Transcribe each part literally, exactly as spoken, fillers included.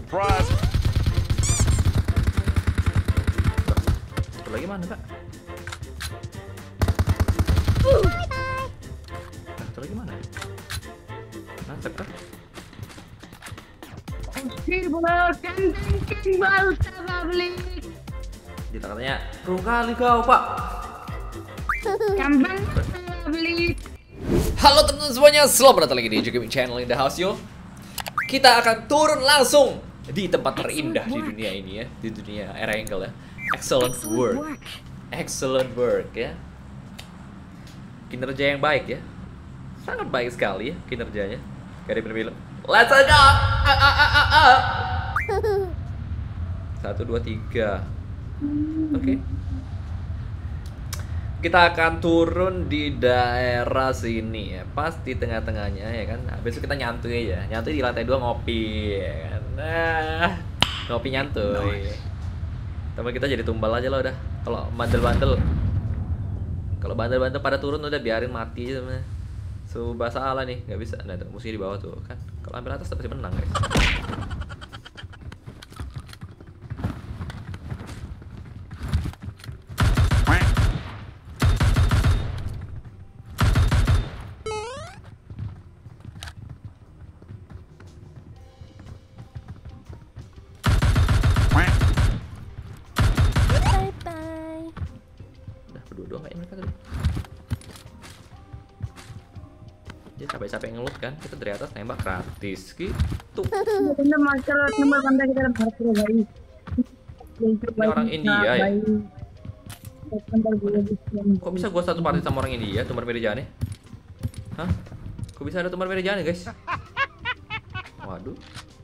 Surprise. Satu lagi mana, Kak? Nah, satu lagi mana? Nancep kah? Dia katanya, "Pro kali kau, Pak." Halo teman-teman semuanya, selamat datang lagi di J Gaming Channel in the house yo. Kita akan turun langsung di tempat terindah di dunia ini ya, di dunia era angle ya. Excellent work, excellent work ya. Kinerja yang baik ya, sangat baik sekali ya kinerjanya. Kayak di film. Let's go. Ah, ah, ah, ah, ah. Satu dua tiga. Oke. Okay. Kita akan turun di daerah sini ya, pas di tengah-tengahnya ya kan. Habis itu kita nyantui aja, nyantui di lantai dua ngopi ya kan. Nah, ngopi nyantui. Teman kita jadi tumbal aja lah udah. Kalau bandel-bandel, kalau bandel-bandel pada turun udah biarin mati aja sebenarnya. Subah salah nih, nggak bisa. Nah, tuh, musuhnya di bawah tuh kan. Kalau ambil atas pasti menang guys. Dia capek-capek ngelut kan, kita dari atas nembak gratis gitu. Ini orang India ya? Kok bisa gua satu party sama orang India, tumbar Merijane? Hah? Kok bisa ada tumbar Merijane guys? Waduh.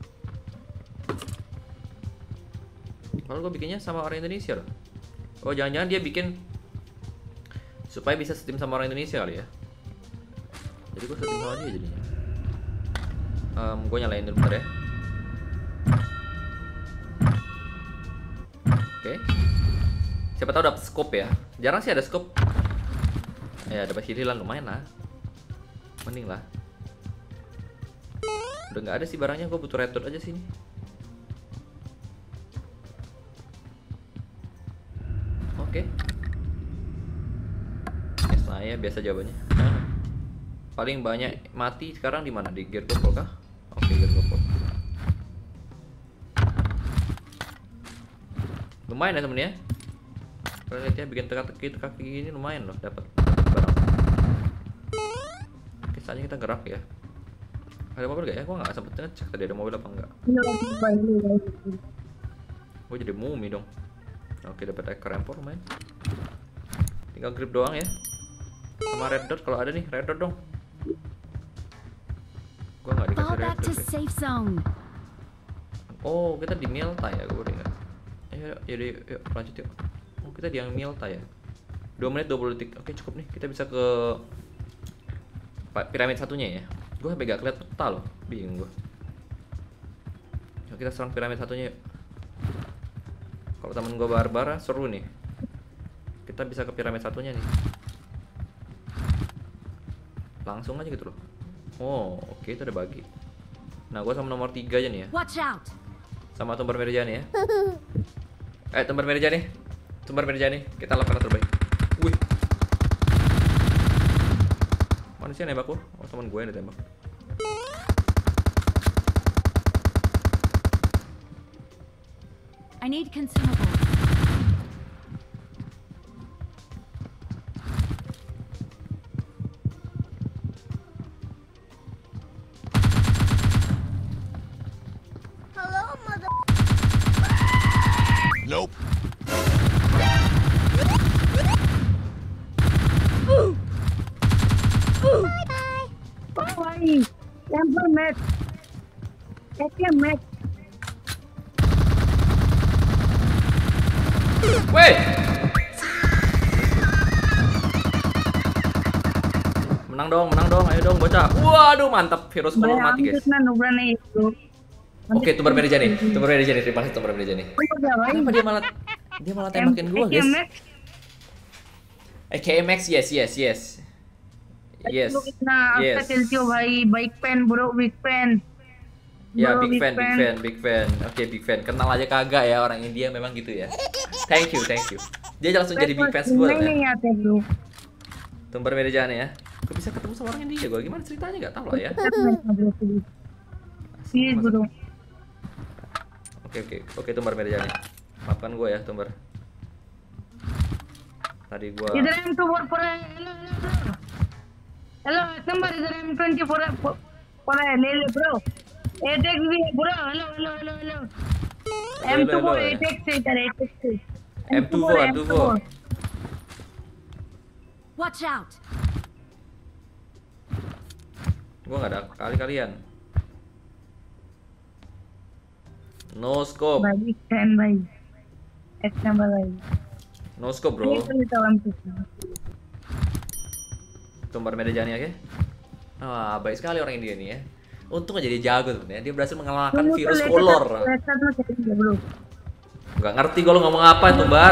Kalau gua bikinnya sama orang Indonesia loh. Oh jangan-jangan dia bikin supaya bisa steam sama orang Indonesia kali ya. Jadi gue setting sama dia jadinya. um, Gue nyalain dulu bentar ya. Oke okay. Siapa tahu dapet scope ya. Jarang sih ada scope. Ya dapat hililan lumayan lah. Mending lah. Udah nggak ada sih barangnya. Gue butuh red dot aja sini. Oke okay. Yes lah ya, biasa jawabannya. Paling banyak mati sekarang di mana? Di gear gopol kah? Oke, gear gopol. Lumayan ya temen-temen ya. Kalian lihat ya, bikin teka-teki kaki gini lumayan loh dapat barang. Oke, saatnya kita gerak ya. Ada mobil gak ya? Gua nggak sempet ngecek tadi ada mobil apa enggak. Gue jadi mumi dong. Oke, dapat ekor empor lumayan. Tinggal grip doang ya. Sama red dot kalau ada nih, red dot dong. Gua nggak dikasih red dot ya. Oh kita di Milta ya, gue udah nggak. Ayo, yuk, yuk, yuk lanjut yuk. Oh kita di yang Milta ya. Dua menit dua puluh detik. Oke cukup nih, kita bisa ke piramid satunya ya. Gue sampai gak kelihatan peta loh, bingung gue. Yuk kita serang piramid satunya yuk. Kalau temen gue barbara seru nih. Kita bisa ke piramid satunya nih. Langsung aja gitu loh. Oh, oke okay, itu ada bagi. Nah, gua sama nomor tiga aja nih ya. Watch out. Sama tumbar Merijane ya. Eh, tumbar Merijane. Tumbar Merijane. Kita lakukan yang terbaik. Wih. Manusia nembak gua. Oh, teman gue yang ditembak. I need consumables. Nope. Bye. Temper match. Temper match. Weh. Menang dong, menang dong. Ayo dong bocah. Waduh, mantap. Hero sepuluh mati, guys. Oke, tumbar Merijane. Tumbar Merijane, terima kasih tumbar Merijane. Kenapa dia malah dia malah tembakin gua, guys? Eh, K M X, yes, yes, yes. Yes. Nah, Yes. आपका चलती हो भाई, bike pain bro, big pain. Ya, Bro, big fan, big fan, big fan. Oke, big fan. Kenal aja kagak ya orang India memang gitu ya. Thank you, thank you. Dia langsung jadi big fans gue नहीं ya. नहीं आते bro. Tumbar Merjane ya. Gue bisa ketemu sama orang India gue. Gimana ceritanya nggak tahu lah ya. bro, please. Please bro. Oke, oke. Oke, Tumbar Merjane. Maafkan gue ya, Tumbar. Tadi gue इधर M two four पर है. Hello hello number इधर M twenty four पर है. ले ले bro. Eight x भी है bro. Hello hello hello hello. M two four eight X से इधर एट एक्स से. M two four, M two four. Watch out. Gue nggak ada kali-kalian. No scope. भाई stand by. X number भाई. No scope, bro. ये तो लेता हूँ M two four. Tumbar Merjane ya, wah, baik sekali orang India nih ya. Untung aja dia jago sebenarnya. Dia berhasil mengalahkan तुम virus तो kolor. लेकर तो चलेंगे bro. Gak ngerti kalau ngomong apa, Tumbar.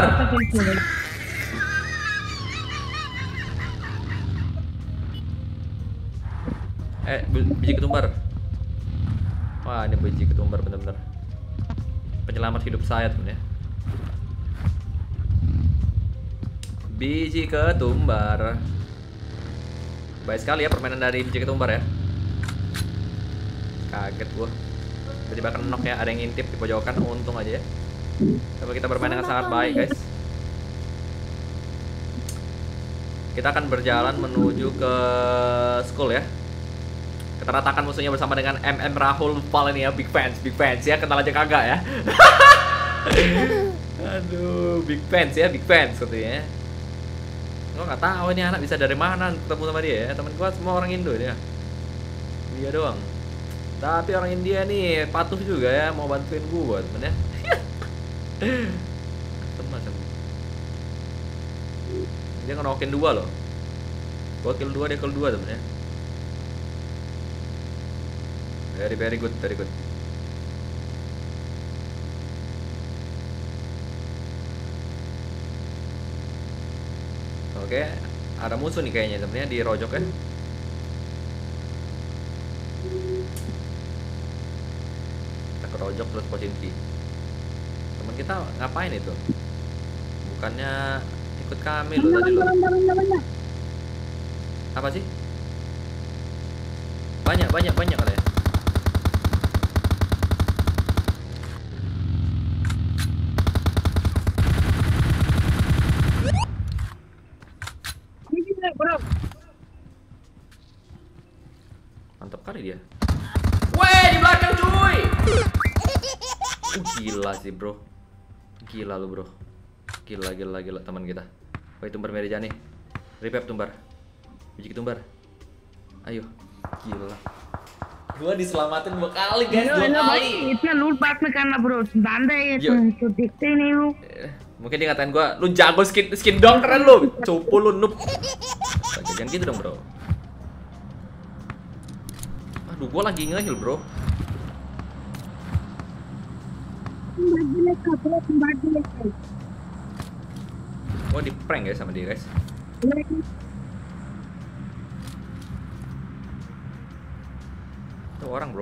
Eh, biji ketumbar. Wah, ini biji ketumbar bener-bener penyelamat hidup saya temen ya. Biji ketumbar. Baik sekali ya permainan dari biji ketumbar ya. Kaget gua. Tiba-tiba kenok ya, ada yang ngintip di pojokan, untung aja ya. Tapi kita bermain dengan sangat baik, guys. Kita akan berjalan menuju ke school ya. Kita ratakan musuhnya bersama dengan M M Rahul Pal ini ya, big fans, big fans ya, kenal aja kagak ya. Aduh, big fans ya, big fans katanya. Gua nggak tahu ini anak bisa dari mana ketemu sama dia ya. Temen gua semua orang Indo dia. Dia doang. Tapi orang India nih patuh juga ya, mau bantuin gua temen ya. Macam dia ngenokin dua loh. Gua kill dua, dia kill dua temen ya. Very very good, very good. Oke, ada musuh nih kayaknya temennya di rojok ya. Kita ke rojok terus posisi. Temen kita ngapain itu? Bukannya ikut kami loh tadi loh. Apa sih? Banyak banyak banyak katanya. Mantap kali dia. Weh, di belakang cuy. Uh, gila sih bro. Gila lu bro. Gila gila gila teman kita. Woi Tumbar Merjane. Revive Tumbar. Biji Tumbar. Ayo. Gila. Gua diselamatin dua kali guys, dua kali. इतना लूट पास में करना bro. बांधा है ये तो देखते ही नहीं हो. Mungkin dia ngatain gua, lu jago skin skin dong keren lu. Cupu lu noob. Jangan gitu dong, bro. Aduh, gua lagi nge-heal, bro. Gua di prank ya sama dia, guys. Itu orang, bro.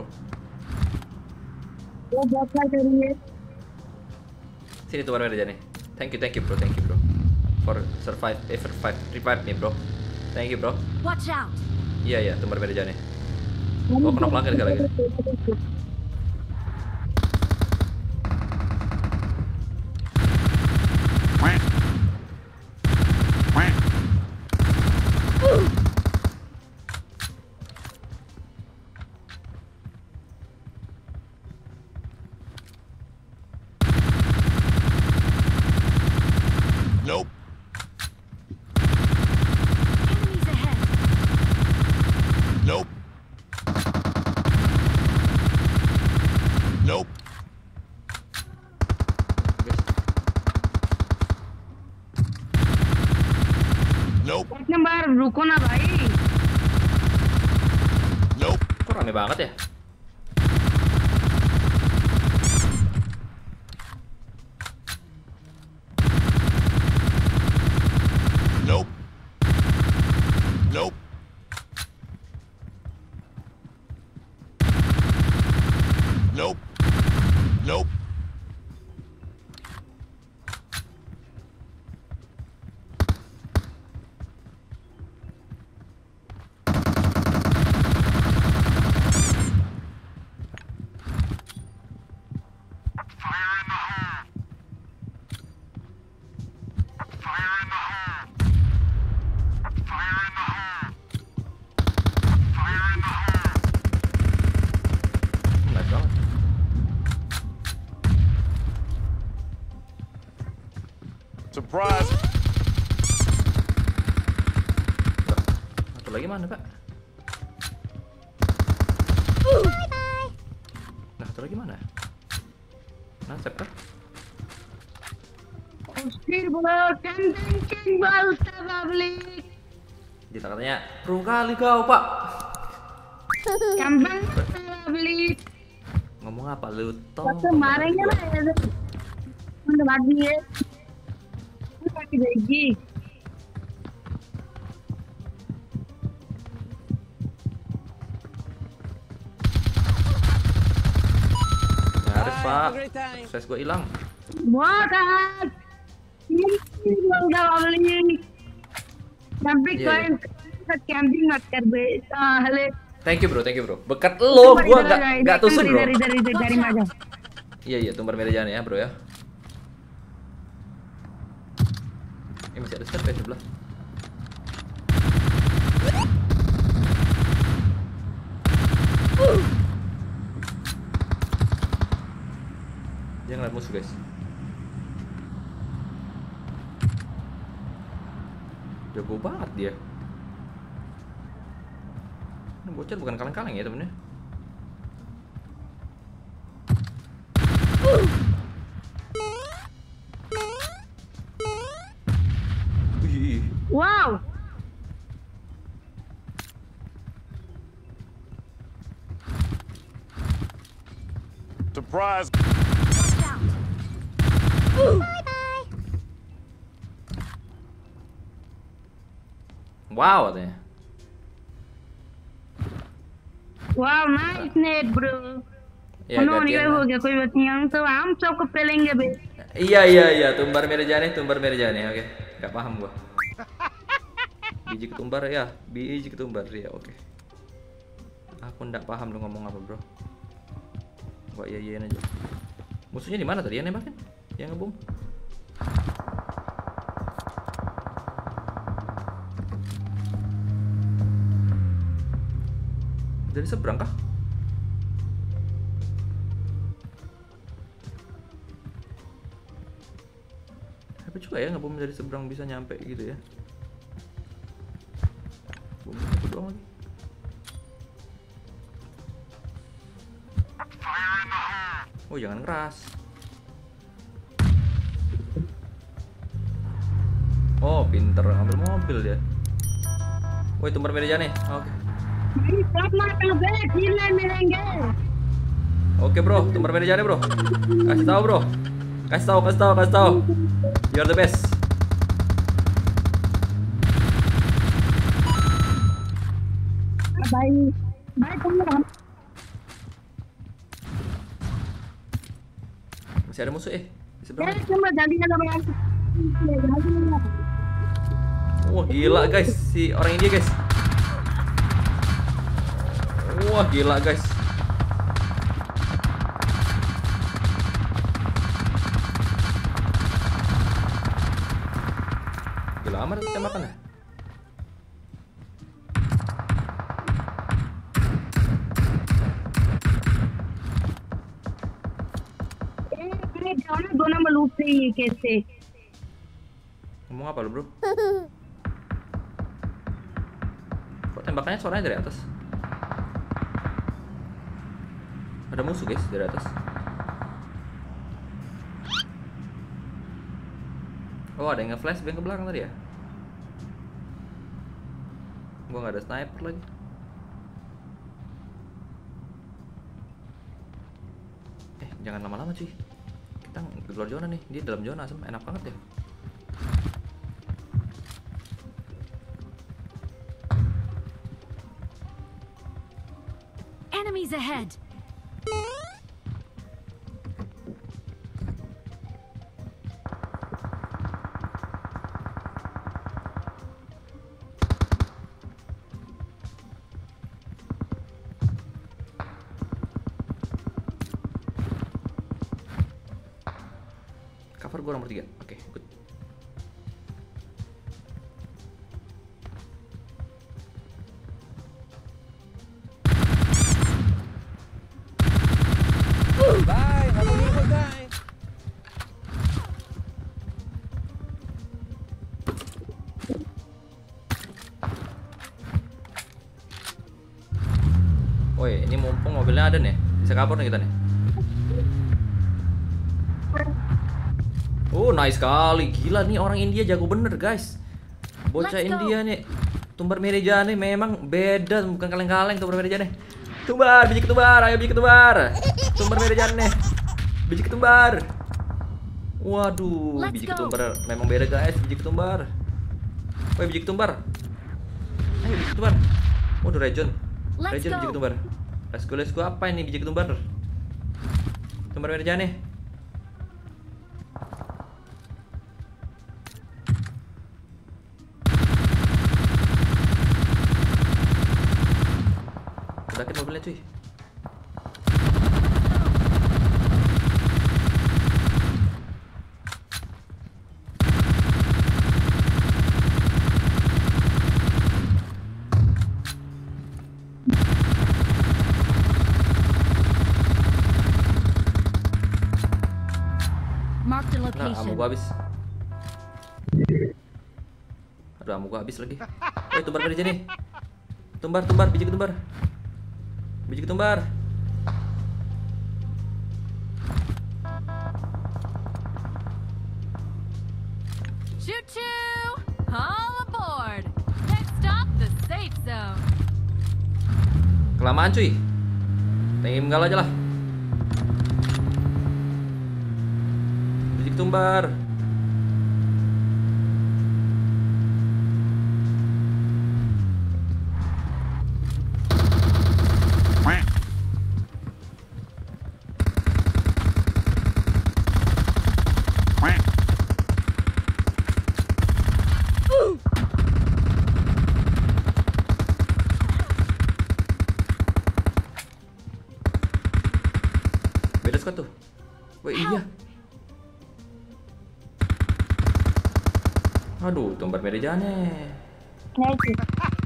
Sini tuh baru aja nih. Thank you, thank you, bro. Thank you, bro. For survive, eh, survive, revive me, bro. Thank you, bro. Watch out. Iya, iya, Tumbar Merjane. Gua kenok lagi sekali lagi. Nope. Enemies ahead. Nope. Nope. Nope. एक नंबर रुको ना भाई. Nope. Kok rame banget ya? Nope. Nope. Nope. Nope. Nice banget. Surprise. Satu lagi mana, Pak? Nah, satu lagi mana? Nasib kah? Speed bro, camping king balta public. Kita katanya, pro kali kau, Pak. Camping public. Ngomong apa lu? Tong. Basta मारेंगे ना ऐसे उन्हें बात भी है काटी जाएगी Nyaris, Pak. Sukses gue hilang. बहुत king balta public camping Iya, iya. कोई camping मत कर बे साले Thank you, bro. Thank you, bro. Berkat lo, gua nggak nggak tusuk, bro. dari dari dari dari mana Iya, iya, tumbar merah jangan ya, bro ya. Ini masih ada step ya sebelah. Dia ngeliat musuh, guys. Jago banget dia. Ini bocor bukan kaleng-kaleng ya temennya. Wih, wow Surprise. Watch out. wow katanya. wow nice net bro Ya, उन्होंने gantian ये lah. हो गया कोई बात नहीं हम तो हम सबको पेलेंगे बे Iya iya iya, tumbar merah jane, tumbar merah jane. Oke, nggak paham gua. Biji ketumbar ya, biji ketumbar ya. Oke. Aku nggak paham lu ngomong apa, bro. Gua iya iyain aja. Musuhnya di mana tadi yang nembakin? Yang ngebom? Dari seberang kah? Apa juga ya ngebom dari seberang bisa nyampe gitu ya? Bom satu doang lagi. Oh jangan keras. Oh pinter ngambil mobil dia. Woi tumbar merah nih. Oke. भाई सब मारता बे किल नहीं मिलेंगे Oke bro, tumbar merah bro. Kasih tahu bro. Kasih tahu, kasih tahu, kasih tahu. You're the best. भाई भाई तुम लोग हम Masih ada musuh eh di seberang. यार तुम लोग जल्दी जल्दी यार जल्दी जल्दी Wah gila guys, si orang India guys. Wah gila guys. Gila amat tembakan ya. अरे जाओ ना दो नंबर लूट से ये कैसे Ngomong apa lu bro? Kok tembakannya suaranya dari atas? Ada musuh guys dari atas. Oh ada yang nge-flashbang ke belakang tadi ya? Gua nggak ada sniper lagi. Eh jangan lama-lama cuy. Kita di luar zona nih, dia dalam zona asem enak banget ya. Enemies ahead. cover gue nomor tiga. Oke, okay, good. Bye, have a beautiful day. Woi, ini mumpung mobilnya ada nih, bisa kabur nih kita nih. Oh, nice sekali. Gila nih orang India jago bener, guys. Bocah Let's go. India nih. Tumbar Merejane memang beda, bukan kaleng-kaleng Tumbar Merejane. Tumbar, biji ketumbar, ayo biji ketumbar. Tumbar Merejane. Biji ketumbar. Waduh, Let's biji go. ketumbar memang beda, guys, biji ketumbar. Woi, biji ketumbar. Ayo biji ketumbar. Waduh, Region. Let's Region biji go. ketumbar. Let's go, let's go. Apa ini biji ketumbar? Tumbar Merejane. Ledakin mobilnya cuy. Mark the Nah, amu location. gua habis. Aduh, amu gua habis lagi. Eh, tumbar dari sini. Tumbar, tumbar, biji ketumbar. Biji ketumbar. Choo choo! All aboard! Next stop, the safe zone. Kelamaan cuy. Tinggal aja lah. Biji ketumbar. Beda squad tuh. Wah iya. Aduh, tumbar Merejane. Nice.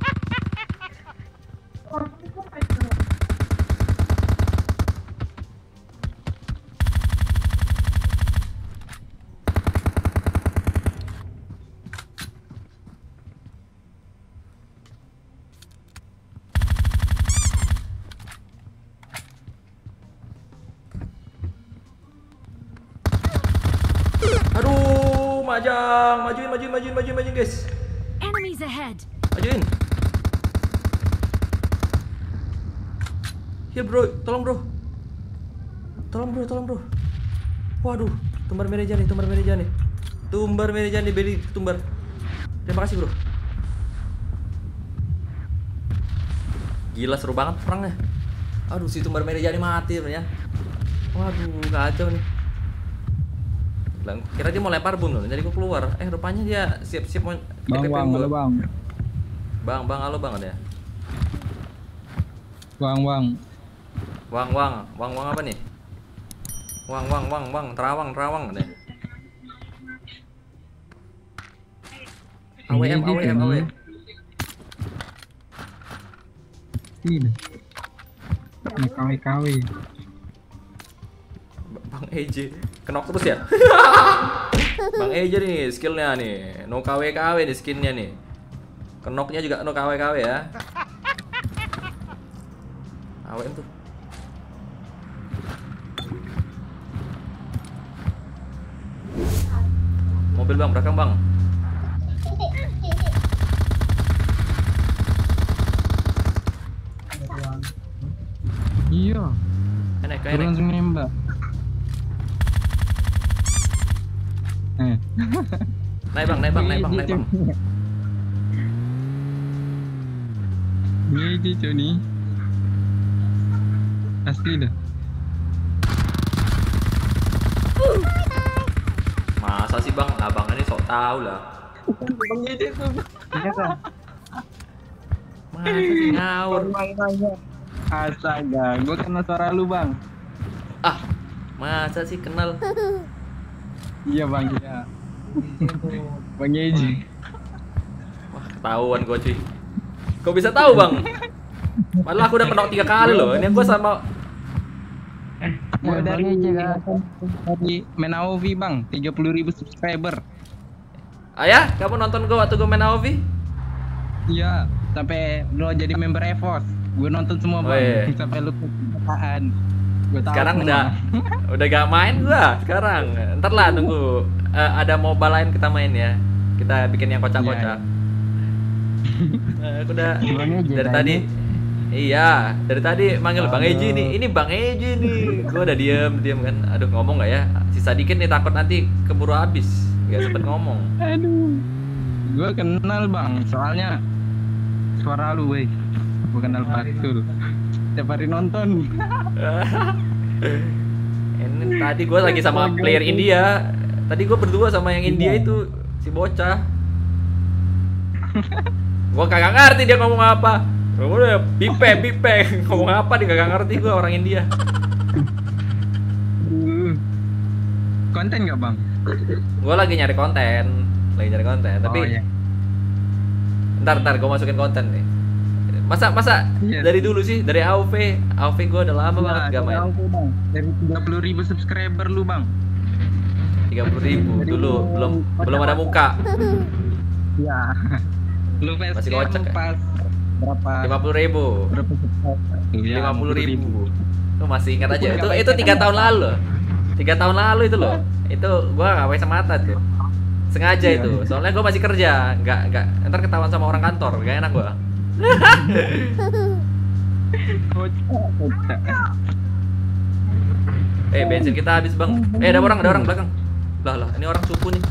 Aduh, majang, majuin, majuin, majuin, majuin, majuin, guys. Enemies ahead. Majuin. Heal bro, tolong bro. Tolong bro, tolong bro. Waduh, tumbar Merejane, tumbar Merejane. Tumbar Merejane, beli tumbar. Terima kasih bro. Gila seru banget perangnya. Aduh, si tumbar Merejane mati ya. Waduh, kacau nih. Bilang, kira dia mau lempar bom loh, jadi gua keluar. Eh rupanya dia siap-siap mau Bang, T P bang, gua. halo bang. Bang, bang, halo bang ada. Bang, bang. Wang, wang, wang, wang apa nih? Wang, wang, wang, wang, terawang, terawang ada. A W M, A W M, A W M. Ini. Ini K W K W. Bang Eje, kenok terus ya? Bang Eje nih skillnya nih, no K W K W nih skinnya nih. Kenoknya juga no K W K W ya. A W M tuh. Mobil bang, belakang bang. Iya. Enak, Turun enak. langsung nembak. Eh. Naik bang, naik bang, naik bang, naik bang. Ini cuy nih. Asli dah. Masa sih bang, abang ini sok tahu lah. Bang Edi tuh. Iya kan? Masa sih ngawur. Astaga, gua kenal suara lu bang. Ah, masa sih kenal? Iya bang, iya. Bang Eji. Wah, ketahuan gue cuy. Kok bisa tahu bang? Padahal aku udah kenok tiga kali loh. Ini gue sama. Gue dari dari Menaovi bang, tiga puluh ribu subscriber. Ayah, kamu nonton gue waktu gue main A O V? Iya, sampai lo jadi member EVOS. Gue nonton semua bang, Weh. sampai lu kesukaan. Gue tahu Sekarang semua. udah udah gak main gua sekarang. Ntar lah nunggu eh, ada mobile lain kita main ya. Kita bikin yang kocak-kocak. Eh, aku udah Bang Eji dari kayaknya. tadi. Iya, dari tadi manggil Bang Eji nih. Ini Bang Eji nih. Gua udah diem, diem kan. Aduh, ngomong nggak ya? Sisa dikit nih, takut nanti keburu habis. Gak sempet ngomong. Aduh. Gue kenal bang, soalnya suara lu weh. Gue kenal betul. Setiap hari nonton. Ini tadi gue lagi sama player India. Tadi gue berdua sama yang India itu si bocah. Gue kagak ngerti dia ngomong apa. Gue udah pipe pipe ngomong apa dia kagak ngerti gue orang India. Uh. Konten nggak bang? Gue lagi nyari konten, lagi nyari konten. Tapi Oh, iya. ntar ntar gue masukin konten nih. Masa masa Iya. dari dulu sih dari A O V, A O V gue udah lama banget Nah, gak main. tahu, bang. Dari tiga puluh ribu subscriber lu bang. tiga puluh ribu dulu belum belum ada muka. Iya. Lu Masih Masih kocak, ya? pas berapa? lima puluh ribu. Berapa subscriber? Iya, lima puluh ribu. Lu masih ingat aja Itu itu nggak itu pakai tiga tahun mata. lalu. Tiga tahun lalu itu loh. Itu gua nggak pakai mata tuh. Sengaja Iya. itu. Soalnya gua masih kerja, nggak nggak ntar ketahuan sama orang kantor, gak enak gua. Kocak, kocak. Eh bensin kita habis bang. Eh ada orang ada orang belakang. Lah lah ini orang suku nih.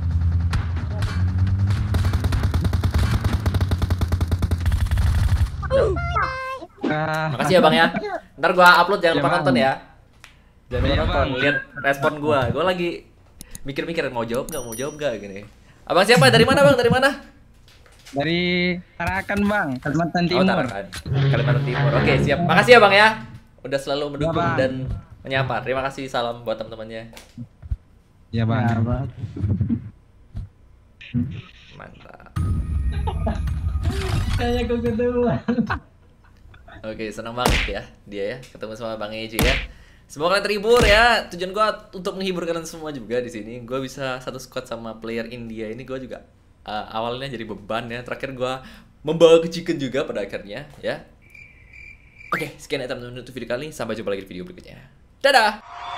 Ah, Makasih ya bang ya. Ntar gua upload jangan Ya, lupa Bang. nonton ya. Jangan lupa Iya, nonton. Bang. Lihat respon gua. Gua lagi mikir-mikir mau jawab nggak mau jawab nggak gini. Abang siapa? Dari mana bang? Dari mana? dari Tarakan bang, Kalimantan Oh, Timur. Tarakan. Kalimantan Timur. Oke, siap. Makasih ya, Bang ya. Udah selalu mendukung Bang. dan menyapa. Terima kasih, salam buat teman-temannya. Ya bang. Ya, Bang. Mantap. Kayak gue kedua. Oke, senang banget ya dia ya ketemu sama Bang Eji ya. Semoga kalian terhibur ya. Tujuan gua untuk menghibur kalian semua juga di sini. Gua bisa satu squad sama player India ini, gua juga uh, awalnya jadi beban ya. Terakhir gua membawa ke chicken juga pada akhirnya ya. Oke, sekian ya teman-teman untuk video kali ini. Sampai jumpa lagi di video berikutnya. Dadah.